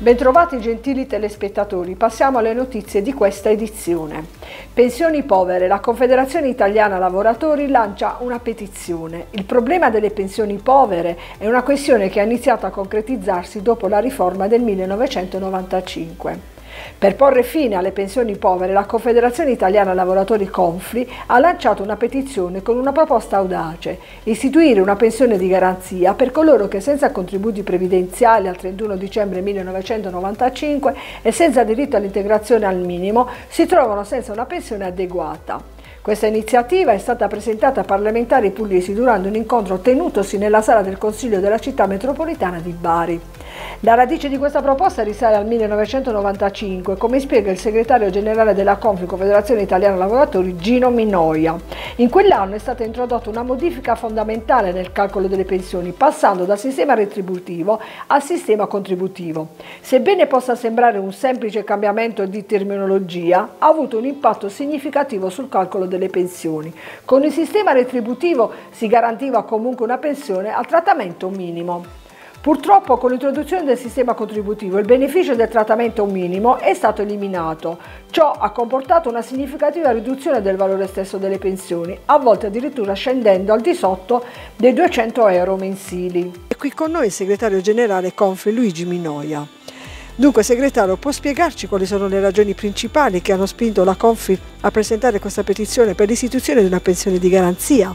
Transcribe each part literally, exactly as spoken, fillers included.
Bentrovati gentili telespettatori, passiamo alle notizie di questa edizione. Pensioni povere, la Confederazione Italiana Lavoratori lancia una petizione. Il problema delle pensioni povere è una questione che ha iniziato a concretizzarsi dopo la riforma del millenovecentonovantacinque. Per porre fine alle pensioni povere, la Confederazione Italiana Lavoratori Confli ha lanciato una petizione con una proposta audace: istituire una pensione di garanzia per coloro che senza contributi previdenziali al trentuno dicembre millenovecentonovantacinque e senza diritto all'integrazione al minimo si trovano senza una pensione adeguata. Questa iniziativa è stata presentata a parlamentari pugliesi durante un incontro tenutosi nella sala del Consiglio della città metropolitana di Bari. La radice di questa proposta risale al millenovecentonovantacinque, come spiega il segretario generale della Confli, Confederazione Italiana Lavoratori, Gino Minoia. In quell'anno è stata introdotta una modifica fondamentale nel calcolo delle pensioni, passando dal sistema retributivo al sistema contributivo. Sebbene possa sembrare un semplice cambiamento di terminologia, ha avuto un impatto significativo sul calcolo delle pensioni. Con il sistema retributivo si garantiva comunque una pensione al trattamento minimo. Purtroppo con l'introduzione del sistema contributivo il beneficio del trattamento minimo è stato eliminato. Ciò ha comportato una significativa riduzione del valore stesso delle pensioni, a volte addirittura scendendo al di sotto dei duecento euro mensili. È qui con noi il segretario generale Confli Luigi Minoia. Dunque, segretario, può spiegarci quali sono le ragioni principali che hanno spinto la Confli a presentare questa petizione per l'istituzione di una pensione di garanzia?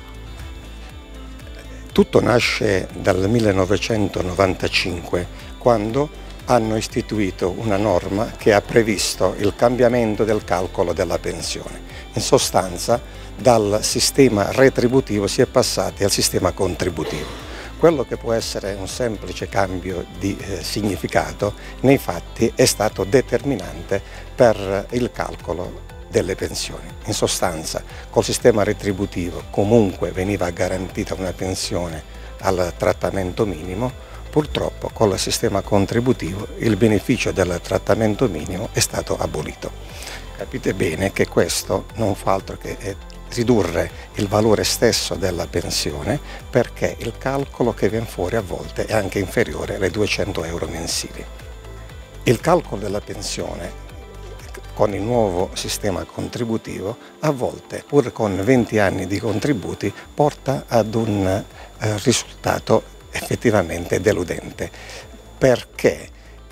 Tutto nasce dal millenovecentonovantacinque, quando hanno istituito una norma che ha previsto il cambiamento del calcolo della pensione. In sostanza, dal sistema retributivo si è passati al sistema contributivo. Quello che può essere un semplice cambio di eh, significato, nei fatti è stato determinante per il calcolo delle pensioni. In sostanza, col sistema retributivo comunque veniva garantita una pensione al trattamento minimo, purtroppo con il sistema contributivo il beneficio del trattamento minimo è stato abolito. Capite bene che questo non fa altro che ridurre il valore stesso della pensione, perché il calcolo che viene fuori a volte è anche inferiore ai duecento euro mensili. Il calcolo della pensione con il nuovo sistema contributivo, a volte, pur con venti anni di contributi, porta ad un eh, risultato effettivamente deludente, perché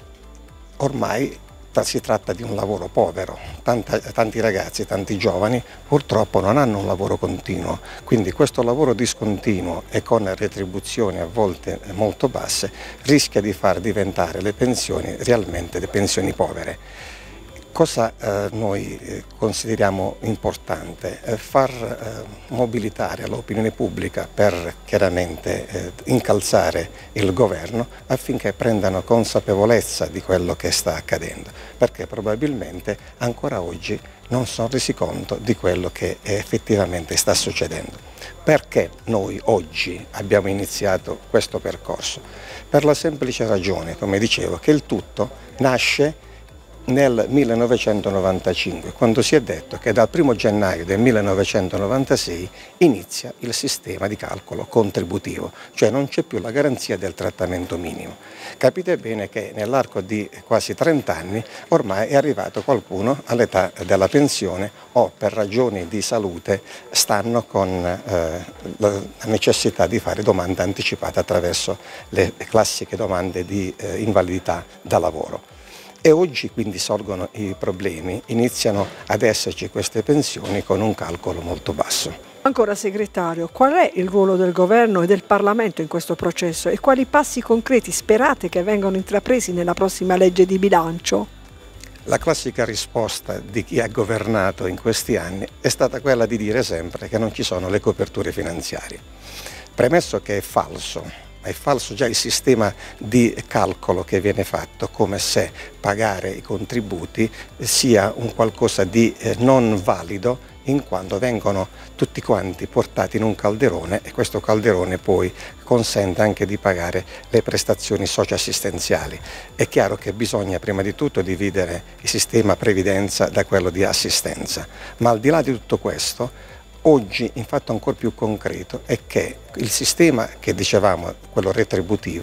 ormai si tratta di un lavoro povero. Tanta, tanti ragazzi, tanti giovani purtroppo non hanno un lavoro continuo, quindi questo lavoro discontinuo e con retribuzioni a volte molto basse rischia di far diventare le pensioni realmente le pensioni povere. Cosa eh, noi eh, consideriamo importante? Eh, far eh, mobilitare l'opinione pubblica per chiaramente eh, incalzare il governo affinché prendano consapevolezza di quello che sta accadendo, perché probabilmente ancora oggi non sono resi conto di quello che effettivamente sta succedendo. Perché noi oggi abbiamo iniziato questo percorso? Per la semplice ragione, come dicevo, che il tutto nasce nel millenovecentonovantacinque, quando si è detto che dal primo gennaio del millenovecentonovantasei inizia il sistema di calcolo contributivo, cioè non c'è più la garanzia del trattamento minimo. Capite bene che nell'arco di quasi trenta anni ormai è arrivato qualcuno all'età della pensione o per ragioni di salute stanno con eh, la necessità di fare domanda anticipata attraverso le classiche domande di eh, invalidità da lavoro. E oggi quindi sorgono i problemi, iniziano ad esserci queste pensioni con un calcolo molto basso. Ancora segretario, qual è il ruolo del governo e del Parlamento in questo processo e quali passi concreti sperate che vengano intrapresi nella prossima legge di bilancio? La classica risposta di chi ha governato in questi anni è stata quella di dire sempre che non ci sono le coperture finanziarie. Premesso che è falso. È falso già il sistema di calcolo che viene fatto, come se pagare i contributi sia un qualcosa di eh, non valido, in quanto vengono tutti quanti portati in un calderone e questo calderone poi consente anche di pagare le prestazioni socioassistenziali. È chiaro che bisogna prima di tutto dividere il sistema previdenza da quello di assistenza, ma al di là di tutto questo, oggi in fatto ancora più concreto è che il sistema che dicevamo, quello retributivo,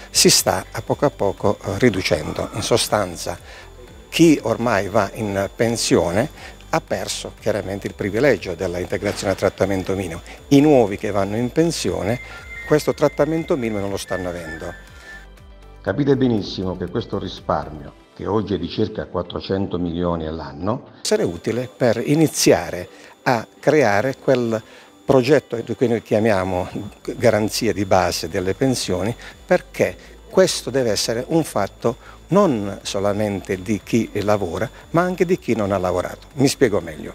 si sta a poco a poco riducendo. In sostanza, chi ormai va in pensione ha perso chiaramente il privilegio della integrazione a trattamento minimo. I nuovi che vanno in pensione questo trattamento minimo non lo stanno avendo. Capite benissimo che questo risparmio, che oggi è di circa quattrocento milioni all'anno, sarà utile per iniziare a creare quel progetto che noi chiamiamo garanzia di base delle pensioni, perché questo deve essere un fatto non solamente di chi lavora, ma anche di chi non ha lavorato. Mi spiego meglio.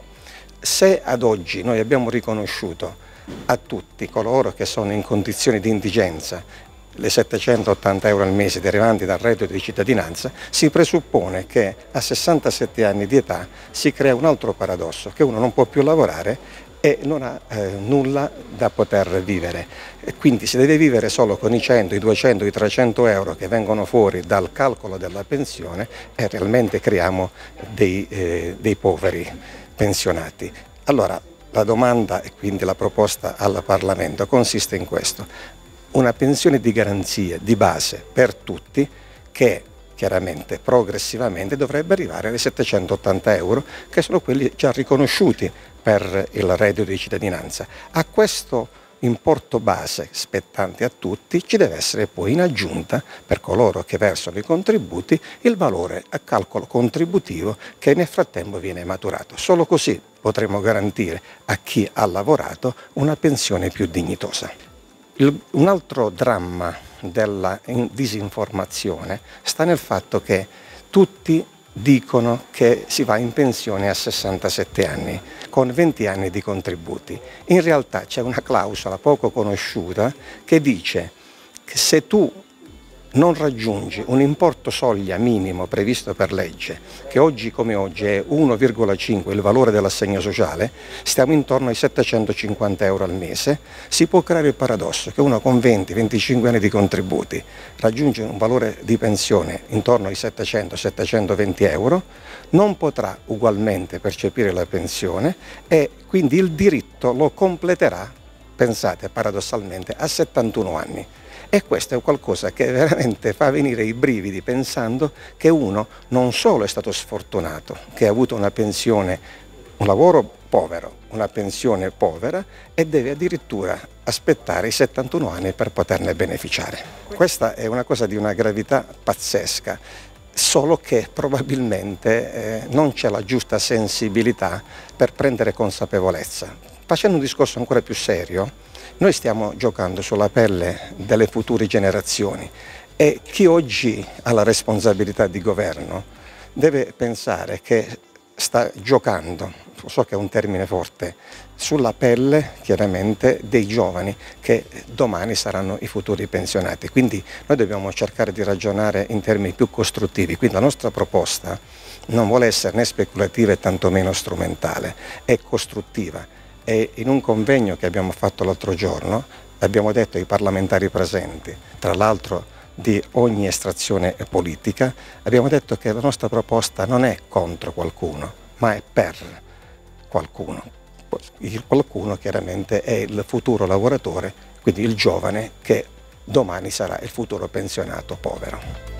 Se ad oggi noi abbiamo riconosciuto a tutti coloro che sono in condizioni di indigenza le settecentottanta euro al mese derivanti dal reddito di cittadinanza, si presuppone che a sessantasette anni di età si crea un altro paradosso, che uno non può più lavorare e non ha eh, nulla da poter vivere. E quindi si deve vivere solo con i cento, i duecento, i trecento euro che vengono fuori dal calcolo della pensione e realmente creiamo dei, eh, dei poveri pensionati. Allora, la domanda e quindi la proposta al Parlamento consiste in questo: una pensione di garanzia, di base per tutti, che chiaramente progressivamente dovrebbe arrivare ai settecentottanta euro, che sono quelli già riconosciuti per il reddito di cittadinanza. A questo importo base spettante a tutti ci deve essere poi in aggiunta, per coloro che versano i contributi, il valore a calcolo contributivo che nel frattempo viene maturato. Solo così potremo garantire a chi ha lavorato una pensione più dignitosa. Il, un altro dramma della disinformazione sta nel fatto che tutti dicono che si va in pensione a sessantasette anni con venti anni di contributi. In realtà c'è una clausola poco conosciuta che dice che se tu non raggiungi un importo soglia minimo previsto per legge, che oggi come oggi è uno virgola cinque il valore dell'assegno sociale, stiamo intorno ai settecentocinquanta euro al mese, si può creare il paradosso che uno con venti venticinque anni di contributi raggiunge un valore di pensione intorno ai settecento settecentoventi euro, non potrà ugualmente percepire la pensione e quindi il diritto lo completerà, pensate paradossalmente, a settantuno anni. E questo è qualcosa che veramente fa venire i brividi pensando che uno non solo è stato sfortunato, che ha avuto una pensione, un lavoro povero, una pensione povera e deve addirittura aspettare i settantuno anni per poterne beneficiare. Questa è una cosa di una gravità pazzesca, solo che probabilmente eh, non c'è la giusta sensibilità per prendere consapevolezza. Facendo un discorso ancora più serio, noi stiamo giocando sulla pelle delle future generazioni e chi oggi ha la responsabilità di governo deve pensare che sta giocando, so che è un termine forte, sulla pelle chiaramente dei giovani che domani saranno i futuri pensionati. Quindi noi dobbiamo cercare di ragionare in termini più costruttivi, quindi la nostra proposta non vuole essere né speculativa e tantomeno strumentale, è costruttiva. E in un convegno che abbiamo fatto l'altro giorno abbiamo detto ai parlamentari presenti, tra l'altro di ogni estrazione politica, abbiamo detto che la nostra proposta non è contro qualcuno, ma è per qualcuno. Il qualcuno chiaramente è il futuro lavoratore, quindi il giovane che domani sarà il futuro pensionato povero.